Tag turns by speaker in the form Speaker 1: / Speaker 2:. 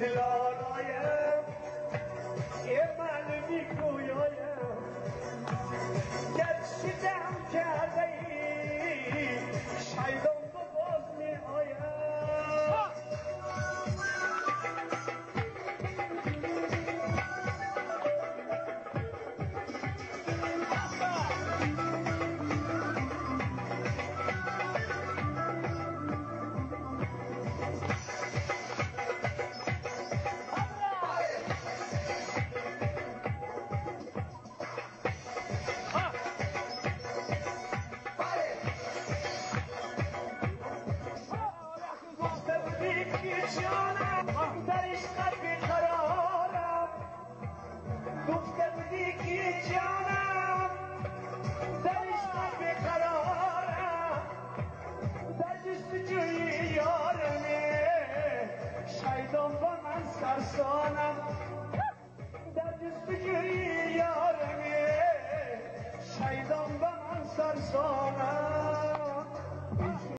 Speaker 1: دلارایم یه من میگویایم گرچه دم کرده ای شیدان به باز میآیم در عشقت بیقرارم گفته بودی که جانم در عشقت بیقرارم در جستجوی یارمه شیطان با من سرسانم در جستجوی یارمه شیطان با من سرسانم